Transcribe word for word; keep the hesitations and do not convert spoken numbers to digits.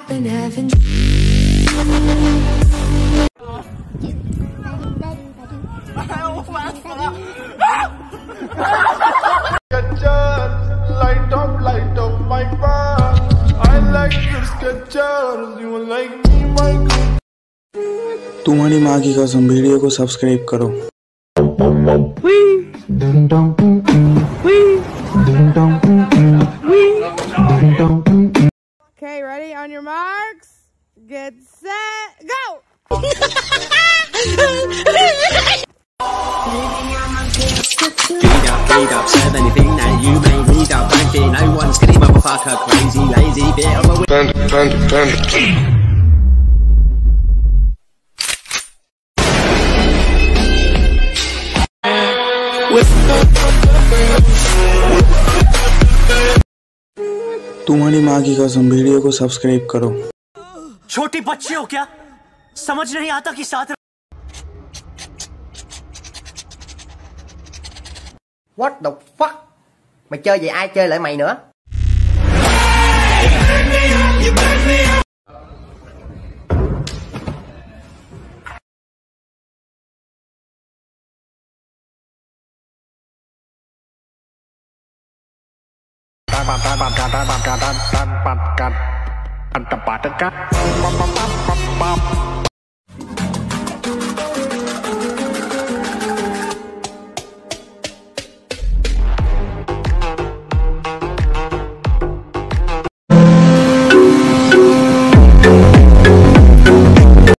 been having. Light up, light up my bar. I like your Skechers. You like me, my good. तुम्हारी माँ की कसम video को subscribe करो। Okay, ready? On your marks, get set, go! Beat up, beat up, serve anything that you may need up. Don't be no one skinny motherfucker, crazy, lazy, bit of a Panda, panda, panda. तुम्हारी माँ की कसम video को subscribe करो। छोटी बच्ची हो क्या? समझ नहीं आता कि साथ What the fuck? Mày chơi vậy ai chơi lại mày nữa? Bam, bam, bam, bam, bam, bam, bam, bam, bam, bam, bam, bam, bam, bam, bam, bam, bam, bam,